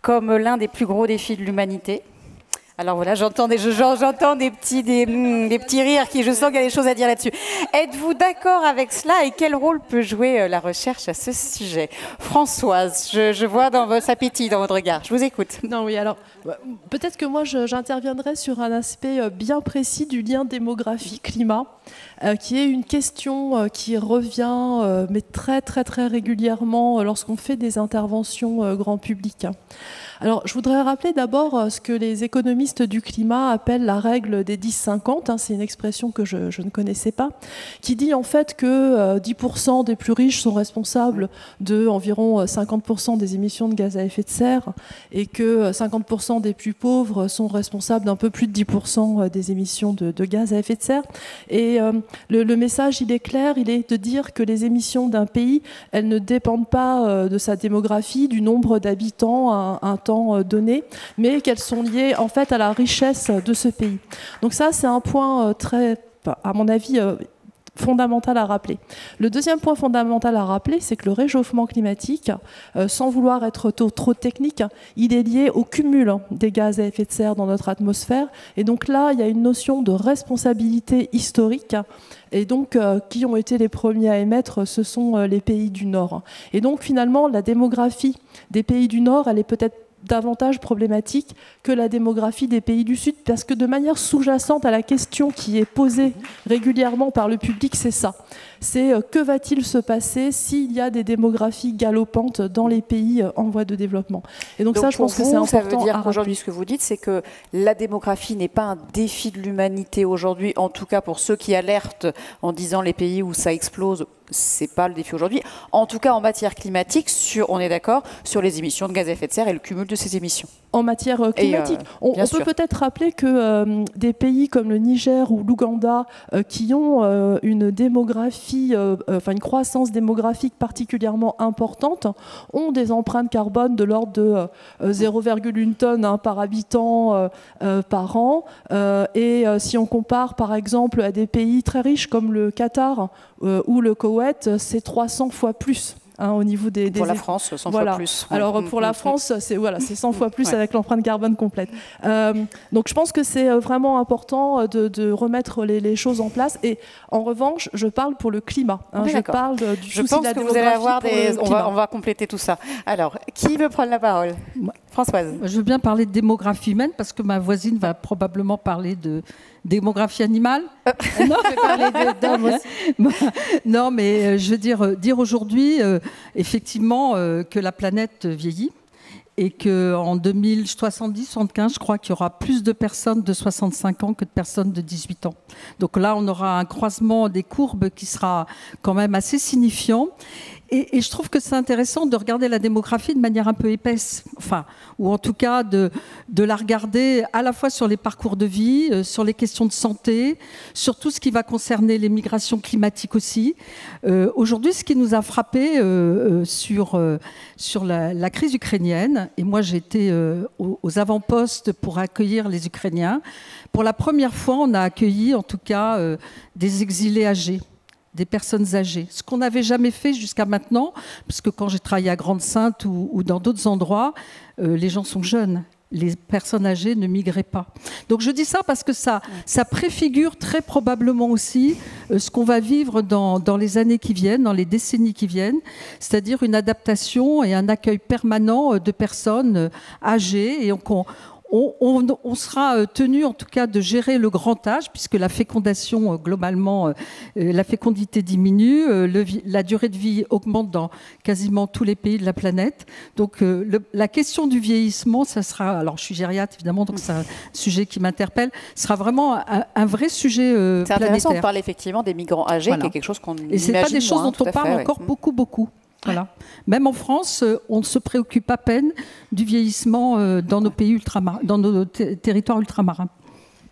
comme l'un des plus gros défis de l'humanité. Alors voilà, j'entends des, j'entends des petits, des, des petits rires qui, je sens qu'il y a des choses à dire là-dessus. Êtes-vous d'accord avec cela et quel rôle peut jouer la recherche à ce sujet? Françoise, je, je vois dans votre appétit, dans votre regard. Je vous écoute. Non, oui, alors peut-être que moi j'interviendrai sur un aspect bien précis du lien démographie-climat, euh, qui est une question euh, qui revient, euh, mais très très très régulièrement euh, lorsqu'on fait des interventions euh, grand public. Alors, je voudrais rappeler d'abord ce que les économistes du climat appellent la règle des dix cinquante. Hein, c'est une expression que je, je ne connaissais pas, qui dit en fait que euh, dix pour cent des plus riches sont responsables de environ cinquante pour cent des émissions de gaz à effet de serre et que cinquante pour cent des plus pauvres sont responsables d'un peu plus de dix pour cent des émissions de, de gaz à effet de serre. Et euh, le, le message, il est clair, il est de dire que les émissions d'un pays, elles ne dépendent pas euh, de sa démographie, du nombre d'habitants à un temps donné, mais qu'elles sont liées en fait à la richesse de ce pays. Donc ça, c'est un point très, à mon avis, fondamental à rappeler. Le deuxième point fondamental à rappeler, c'est que le réchauffement climatique, euh, sans vouloir être trop, trop technique, il est lié au cumul hein, des gaz à effet de serre dans notre atmosphère. Et donc là, il y a une notion de responsabilité historique. Et donc, euh, qui ont été les premiers à émettre, ce sont euh, les pays du Nord. Et donc, finalement, la démographie des pays du Nord, elle est peut-être davantage problématique que la démographie des pays du Sud, parce que de manière sous-jacente à la question qui est posée régulièrement par le public, c'est ça. C'est euh, que va-t-il se passer s'il y a des démographies galopantes dans les pays euh, en voie de développement? Et donc, donc ça, je pense vous, que c'est important. Ça veut dire qu'aujourd'hui, ce que vous dites, c'est que la démographie n'est pas un défi de l'humanité aujourd'hui, en tout cas pour ceux qui alertent en disant les pays où ça explose, c'est pas le défi aujourd'hui. En tout cas, en matière climatique, sur, on est d'accord, sur les émissions de gaz à effet de serre et le cumul de ces émissions. En matière climatique, euh, on, on peut peut-être rappeler que euh, des pays comme le Niger ou l'Ouganda, euh, qui ont euh, une démographie, euh, enfin une croissance démographique particulièrement importante, ont des empreintes carbone de l'ordre de euh, zéro virgule un tonnes hein, par habitant euh, euh, par an. Euh, et euh, si on compare par exemple à des pays très riches comme le Qatar euh, ou le Koweït, c'est trois cents fois plus. Hein, au niveau des, des pour la France, cent voilà. fois plus. Alors pour la France, c'est voilà, c'est cent fois plus ouais. avec l'empreinte carbone complète. Euh, donc je pense que c'est vraiment important de, de remettre les, les choses en place. Et en revanche, je parle pour le climat. Hein, je parle de, du je souci pense de la que vous allez avoir des. On va, on va compléter tout ça. Alors, qui veut prendre la parole? Françoise. Je veux bien parler de démographie humaine parce que ma voisine va probablement parler de démographie animale. Euh, non, je vais parler d'hommes aussi. Non, mais euh, je veux dire, dire aujourd'hui, euh, effectivement, euh, que la planète vieillit et qu'en deux mille soixante-dix soixante-quinze, je crois qu'il y aura plus de personnes de soixante-cinq ans que de personnes de dix-huit ans. Donc là, on aura un croisement des courbes qui sera quand même assez signifiant. Et, et je trouve que c'est intéressant de regarder la démographie de manière un peu épaisse, enfin, ou en tout cas de, de la regarder à la fois sur les parcours de vie, euh, sur les questions de santé, sur tout ce qui va concerner les migrations climatiques aussi. Euh, aujourd'hui, ce qui nous a frappé euh, euh, sur, euh, sur la, la crise ukrainienne, et moi j'étais euh, aux, aux avant-postes pour accueillir les Ukrainiens, pour la première fois, on a accueilli en tout cas euh, des exilés âgés. Des personnes âgées, ce qu'on n'avait jamais fait jusqu'à maintenant, parce que quand j'ai travaillé à Grande-Synthe ou, ou dans d'autres endroits, euh, les gens sont jeunes, les personnes âgées ne migraient pas. Donc je dis ça parce que ça, ça préfigure très probablement aussi euh, ce qu'on va vivre dans, dans les années qui viennent, dans les décennies qui viennent, c'est-à-dire une adaptation et un accueil permanent de personnes âgées et on, On, on, on sera tenu en tout cas de gérer le grand âge puisque la fécondation globalement, euh, la fécondité diminue, euh, le, la durée de vie augmente dans quasiment tous les pays de la planète. Donc euh, le, la question du vieillissement, ça sera, alors je suis gériatre évidemment, donc c'est un sujet qui m'interpelle, sera vraiment un, un vrai sujet euh, c'est planétaire. Intéressant, on parle effectivement des migrants âgés, voilà. Qui est quelque chose qu'on imagine. Et c'est pas des choses moins, dont on parle fait, encore ouais. beaucoup beaucoup. Voilà. Même en France, on se préoccupe à peine du vieillissement dans nos pays ultramarins, dans nos t- territoires ultramarins. Nadine ?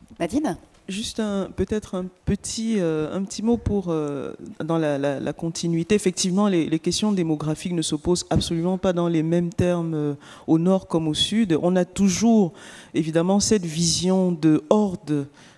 Juste un, peut-être un petit, euh, un petit mot pour, euh, dans la, la, la continuité. Effectivement, les, les questions démographiques ne s'opposent absolument pas dans les mêmes termes euh, au nord comme au sud. On a toujours, évidemment, cette vision de horde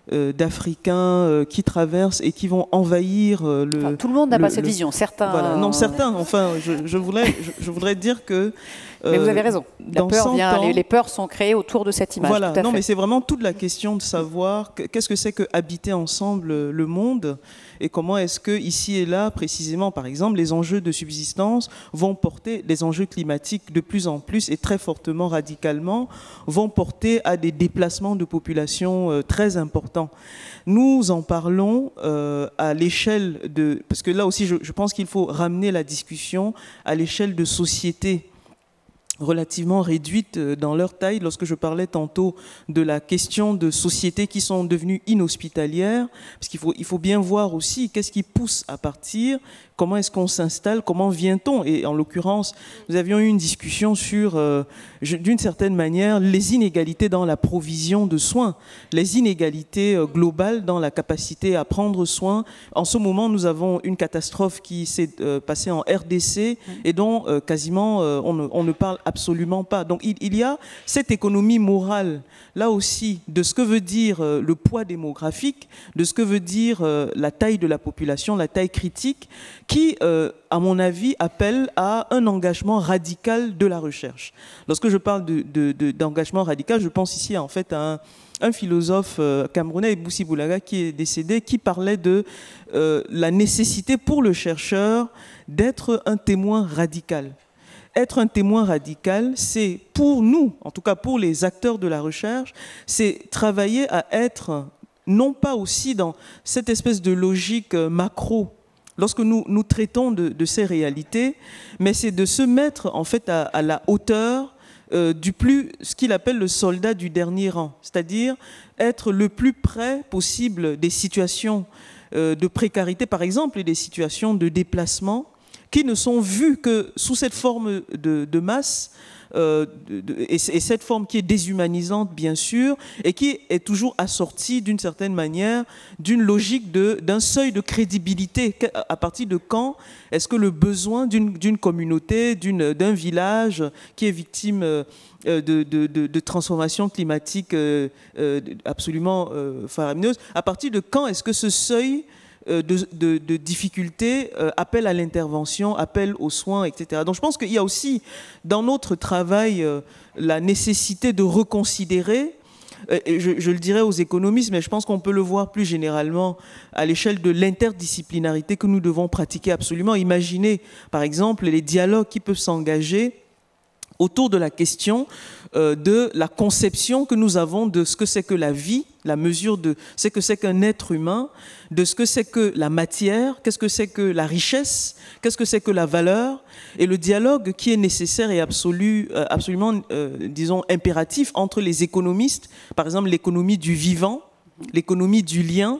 euh, d'Africains euh, qui traversent et qui vont envahir euh, le... Enfin, tout le monde n'a le, pas cette le, vision, certains... Voilà. Non, certains, enfin, je, je, voudrais, je, je voudrais dire que... Euh, mais vous avez raison, la peur vient, ans, les, les peurs sont créées autour de cette image. Voilà, tout à non, fait. mais c'est vraiment toute la question de savoir qu'est-ce que c'est que habiter ensemble le monde et comment est-ce que ici et là, précisément, par exemple, les enjeux de subsistance vont porter, les enjeux climatiques de plus en plus et très fortement, radicalement, vont porter à des déplacements de population euh, très importants. Nous en parlons euh, à l'échelle de... Parce que là aussi, je, je pense qu'il faut ramener la discussion à l'échelle de sociétés relativement réduites dans leur taille. Lorsque je parlais tantôt de la question de sociétés qui sont devenues inhospitalières, parce qu'il faut, il faut bien voir aussi qu'est-ce qui pousse à partir, comment est-ce qu'on s'installe, comment vient-on. Et en l'occurrence, nous avions eu une discussion sur, euh, d'une certaine manière, les inégalités dans la provision de soins, les inégalités euh, globales dans la capacité à prendre soin. En ce moment, nous avons une catastrophe qui s'est euh, passée en R D C et dont euh, quasiment euh, on, ne, on ne parle absolument pas. Donc il, il y a cette économie morale, là aussi, de ce que veut dire euh, le poids démographique, de ce que veut dire euh, la taille de la population, la taille critique, qui, euh, à mon avis, appelle à un engagement radical de la recherche. Lorsque je parle de, de, de, d'engagement radical, je pense ici en fait à un, un philosophe euh, camerounais, Boussi Boulaga, qui est décédé, qui parlait de euh, la nécessité pour le chercheur d'être un témoin radical. Être un témoin radical, c'est pour nous, en tout cas pour les acteurs de la recherche, c'est travailler à être non pas aussi dans cette espèce de logique macro, lorsque nous, nous traitons de, de ces réalités, mais c'est de se mettre en fait à, à la hauteur euh, du plus, ce qu'il appelle le soldat du dernier rang, c'est-à-dire être le plus près possible des situations euh, de précarité, par exemple, et des situations de déplacement, qui ne sont vues que sous cette forme de, de masse, euh, de, de, et, et cette forme qui est déshumanisante, bien sûr, et qui est toujours assortie, d'une certaine manière, d'une logique d'un seuil de crédibilité. À partir de quand est-ce que le besoin d'une communauté, d'un village qui est victime euh, de, de, de, de transformations climatiques euh, euh, absolument euh, faramineuses, à partir de quand est-ce que ce seuil De, de, de difficultés, euh, appel à l'intervention, appel aux soins, et cetera. Donc je pense qu'il y a aussi dans notre travail euh, la nécessité de reconsidérer, euh, et je, je le dirais aux économistes, mais je pense qu'on peut le voir plus généralement à l'échelle de l'interdisciplinarité que nous devons pratiquer absolument. Imaginez par exemple les dialogues qui peuvent s'engager autour de la question euh, de la conception que nous avons de ce que c'est que la vie, la mesure de ce que c'est qu'un être humain, de ce que c'est que la matière, qu'est-ce que c'est que la richesse, qu'est-ce que c'est que la valeur, et le dialogue qui est nécessaire et absolu, euh, absolument, euh, disons, impératif entre les économistes, par exemple l'économie du vivant, l'économie du lien,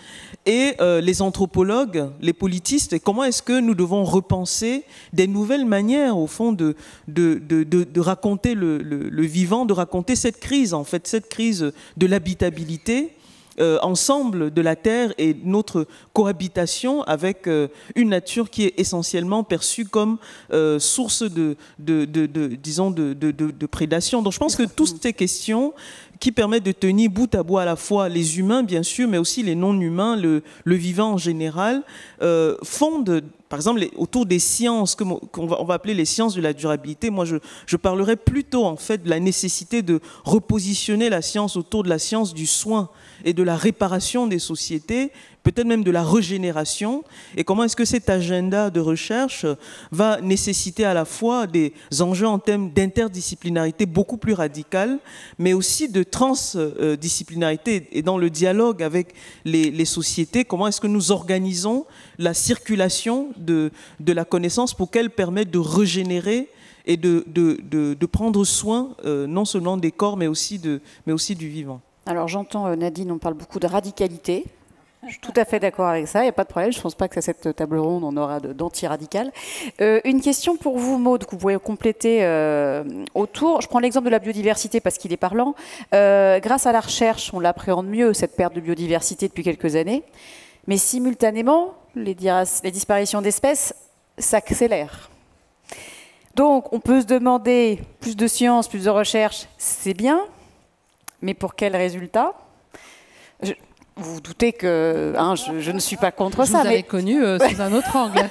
et euh, les anthropologues, les politistes, et comment est-ce que nous devons repenser des nouvelles manières, au fond, de, de, de, de, de raconter le, le, le vivant, de raconter cette crise, en fait, cette crise de l'habitabilité, euh, ensemble de la Terre et notre cohabitation avec euh, une nature qui est essentiellement perçue comme euh, source de, de, de, de, disons, de, de, de, de prédation. Donc je pense que toutes ces questions qui permettent de tenir bout à bout à la fois les humains, bien sûr, mais aussi les non-humains, le, le vivant en général, euh, fondent, par exemple, les, autour des sciences, qu'on qu va, on va appeler les sciences de la durabilité. Moi, je, je parlerais plutôt, en fait, de la nécessité de repositionner la science autour de la science du soin et de la réparation des sociétés, peut-être même de la régénération, et comment est-ce que cet agenda de recherche va nécessiter à la fois des enjeux en termes d'interdisciplinarité beaucoup plus radicales, mais aussi de transdisciplinarité, et dans le dialogue avec les, les sociétés, comment est-ce que nous organisons la circulation de, de la connaissance pour qu'elle permette de régénérer et de, de, de, de prendre soin euh, non seulement des corps, mais aussi, de, mais aussi du vivant. Alors j'entends Nadine, on parle beaucoup de radicalité. Je suis tout à fait d'accord avec ça, il n'y a pas de problème. Je ne pense pas que cette table ronde on aura d'anti-radical. Euh, une question pour vous, Maud, que vous pouvez compléter euh, autour. Je prends l'exemple de la biodiversité parce qu'il est parlant. Euh, grâce à la recherche, on l'appréhende mieux, cette perte de biodiversité depuis quelques années. Mais simultanément, les, les disparitions d'espèces s'accélèrent. Donc on peut se demander plus de science, plus de recherche, c'est bien, mais pour quel résultat ? Je... vous vous doutez que hein, je, je ne suis pas contre je ça. Vous avez mais... connu euh, sous un autre angle.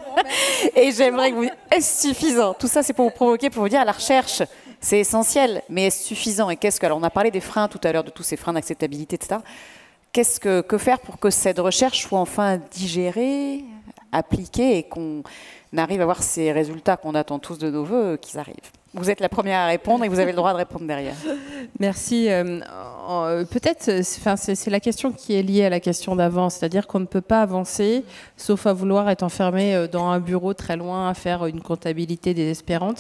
Et j'aimerais que vous... Est-ce suffisant? Tout ça, c'est pour vous provoquer, pour vous dire, la recherche, c'est essentiel, mais est-ce suffisant? Et qu'est-ce que... Alors, on a parlé des freins tout à l'heure, de tous ces freins d'acceptabilité, et cetera. Qu'est-ce que, que faire pour que cette recherche soit enfin digérée, appliquée, et qu'on arrive à voir ces résultats qu'on attend tous de nos voeux, qu'ils arrivent? Vous êtes la première à répondre et vous avez le droit de répondre derrière. Merci. Euh, euh, Peut-être, enfin, c'est la question qui est liée à la question d'avant, c'est-à-dire qu'on ne peut pas avancer, sauf à vouloir être enfermé dans un bureau très loin, à faire une comptabilité désespérante.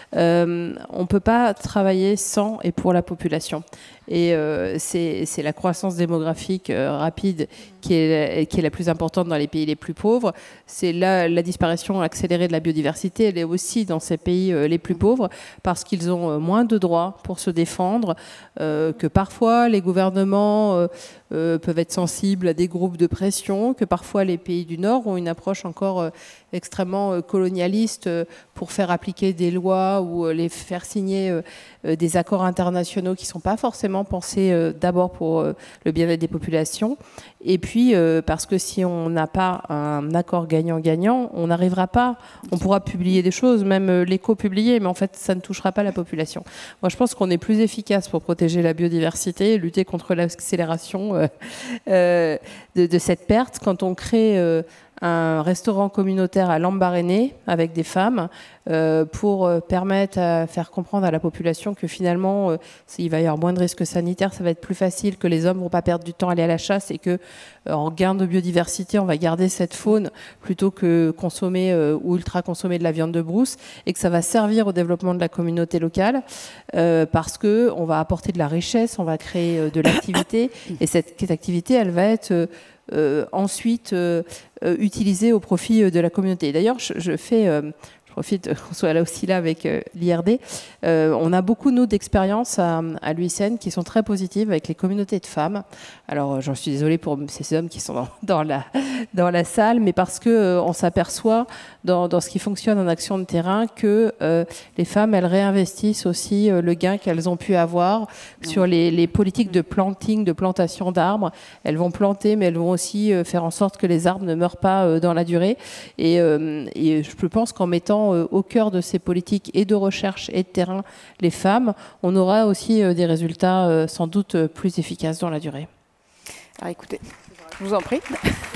Euh, on ne peut pas travailler sans et pour la population. Et euh, c'est la croissance démographique euh, rapide qui est, qui est la plus importante dans les pays les plus pauvres. C'est la, la disparition accélérée de la biodiversité, elle est aussi dans ces pays euh, les plus pauvres, parce qu'ils ont euh, moins de droits pour se défendre, euh, que parfois les gouvernements euh, euh, peuvent être sensibles à des groupes de pression, que parfois les pays du Nord ont une approche encore euh, extrêmement euh, colonialiste euh, pour faire appliquer des lois ou euh, les faire signer euh, euh, des accords internationaux qui ne sont pas forcément pensés euh, d'abord pour euh, le bien-être des populations. Et puis, euh, parce que si on n'a pas un accord gagnant-gagnant, on n'arrivera pas, on pourra publier des choses, même euh, l'éco-publier, mais en fait, ça ne touchera pas la population. Moi, je pense qu'on est plus efficace pour protéger la biodiversité, lutter contre l'accélération euh, euh, de, de cette perte quand on crée euh, un restaurant communautaire à Lambaréné avec des femmes euh, pour euh, permettre à faire comprendre à la population que finalement, euh, il va y avoir moins de risques sanitaires, ça va être plus facile, que les hommes ne vont pas perdre du temps à aller à la chasse et que euh, en gain de biodiversité, on va garder cette faune plutôt que consommer euh, ou ultra consommer de la viande de brousse, et que ça va servir au développement de la communauté locale euh, parce que on va apporter de la richesse, on va créer euh, de l'activité, et cette, cette activité, elle va être euh, Euh, ensuite euh, euh, utilisé au profit euh, de la communauté. D'ailleurs, je, je fais, euh, je profite qu'on soit là aussi là avec euh, l'I R D, euh, on a beaucoup, nous, d'expériences à, à l'U I C N qui sont très positives avec les communautés de femmes. Alors, j'en suis désolée pour ces hommes qui sont dans, dans, la, dans la salle, mais parce qu'on euh, s'aperçoit dans, dans ce qui fonctionne en action de terrain que euh, les femmes, elles réinvestissent aussi euh, le gain qu'elles ont pu avoir sur les, les politiques de planting, de plantation d'arbres. Elles vont planter, mais elles vont aussi euh, faire en sorte que les arbres ne meurent pas euh, dans la durée. Et, euh, et je pense qu'en mettant euh, au cœur de ces politiques et de recherche et de terrain les femmes, on aura aussi euh, des résultats euh, sans doute euh, plus efficaces dans la durée. Alors écoutez, je vous en prie.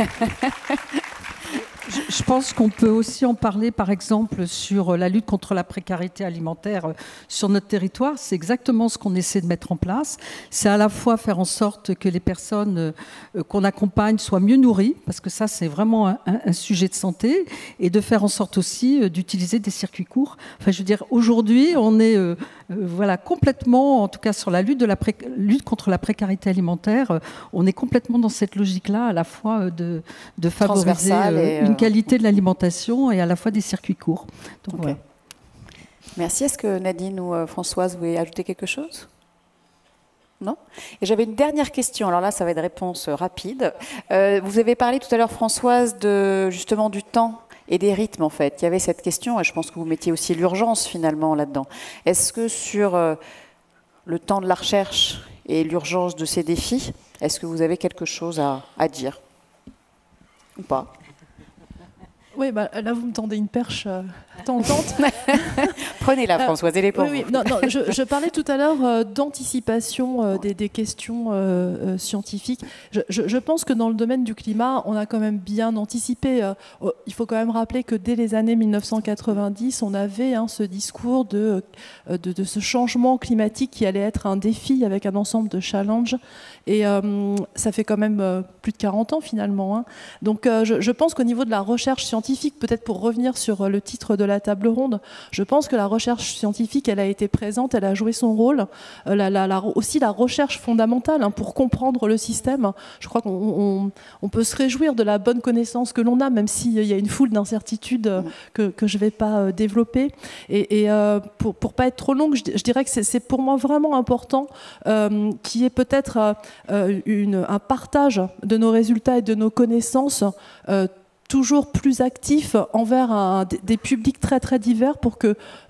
Je pense qu'on peut aussi en parler, par exemple, sur la lutte contre la précarité alimentaire sur notre territoire. C'est exactement ce qu'on essaie de mettre en place. C'est à la fois faire en sorte que les personnes qu'on accompagne soient mieux nourries, parce que ça, c'est vraiment un, un sujet de santé, et de faire en sorte aussi d'utiliser des circuits courts. Enfin, je veux dire, aujourd'hui, on est euh, voilà, complètement, en tout cas sur la lutte, de la pré lutte contre la précarité alimentaire, on est complètement dans cette logique-là, à la fois de, de favoriser euh, une qualité de l'alimentation et à la fois des circuits courts. Donc, okay. Voilà. Merci. Est-ce que Nadine ou euh, Françoise, vous voulez ajouter quelque chose? Non? Et j'avais une dernière question. Alors là, ça va être réponse rapide. Euh, vous avez parlé tout à l'heure, Françoise, de, justement du temps et des rythmes, en fait. Il y avait cette question, et je pense que vous mettiez aussi l'urgence, finalement, là-dedans. Est-ce que sur euh, le temps de la recherche et l'urgence de ces défis, est-ce que vous avez quelque chose à, à dire? Ou pas? Oui, bah, là, vous me tendez une perche euh, tentante. Prenez-la, Françoise, elle est pour oui, vous. Oui. Non, non, je, je parlais tout à l'heure euh, d'anticipation euh, des, des questions euh, euh, scientifiques. Je, je, je pense que dans le domaine du climat, on a quand même bien anticipé. Euh, oh, il faut quand même rappeler que dès les années mille neuf cent quatre-vingt-dix, on avait hein, ce discours de, de, de ce changement climatique qui allait être un défi avec un ensemble de challenges. Et euh, ça fait quand même euh, plus de quarante ans, finalement. Hein. Donc, euh, je, je pense qu'au niveau de la recherche scientifique, peut-être pour revenir sur le titre de la table ronde, je pense que la recherche scientifique, elle a été présente, elle a joué son rôle. Euh, la, la, la, aussi la recherche fondamentale hein, pour comprendre le système. Je crois qu'on on, on peut se réjouir de la bonne connaissance que l'on a, même s'il y a une foule d'incertitudes euh, que, que je ne vais pas euh, développer. Et, et euh, pour ne pas être trop longue, je, je dirais que c'est pour moi vraiment important euh, qu'il y ait peut-être euh, une, un partage de nos résultats et de nos connaissances euh, toujours plus actif envers un, des publics très très divers pour que euh,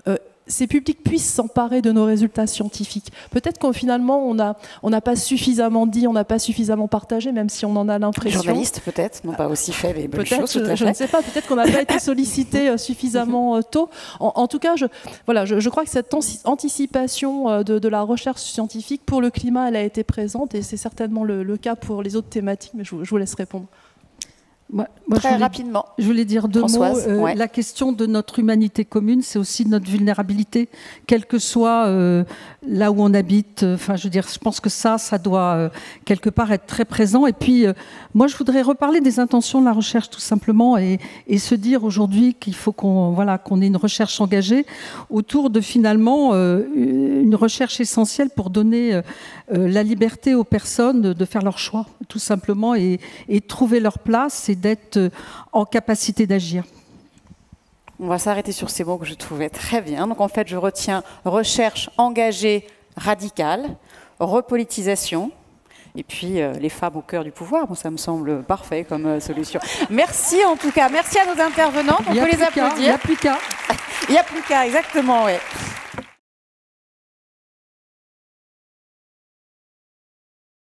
ces publics puissent s'emparer de nos résultats scientifiques. Peut-être qu'au finalement, on n'a on n'a pas suffisamment dit, on n'a pas suffisamment partagé, même si on en a l'impression. Les journalistes, peut-être, n'ont pas aussi fait les bonnes choses. Peut-être, je, je ne sais pas, peut-être qu'on n'a pas été sollicité suffisamment tôt. En, en tout cas, je, voilà, je, je crois que cette anticipation de, de la recherche scientifique pour le climat, elle a été présente, et c'est certainement le, le cas pour les autres thématiques, mais je, je vous laisse répondre. Moi, moi, Très je voulais, rapidement. Je voulais dire deux Françoise, mots. Euh, ouais. La question de notre humanité commune, c'est aussi notre vulnérabilité, quel que soit euh, là où on habite. Enfin, je veux dire, je pense que ça, ça doit euh, quelque part être très présent. Et puis, euh, moi, je voudrais reparler des intentions de la recherche, tout simplement, et, et se dire aujourd'hui qu'il faut qu'on voilà, qu'on ait une recherche engagée autour de finalement euh, une recherche essentielle pour donner euh, la liberté aux personnes de, de faire leur choix, tout simplement, et, et trouver leur place et d'être en capacité d'agir. On va s'arrêter sur ces mots que je trouvais très bien. Donc en fait, je retiens recherche engagée radicale, repolitisation, et puis euh, les femmes au cœur du pouvoir. Bon, ça me semble parfait comme euh, solution. Merci en tout cas. Merci à nos intervenants. On peut les applaudir. Il n'y a plus qu'à. Il n'y a plus qu'à, exactement, oui.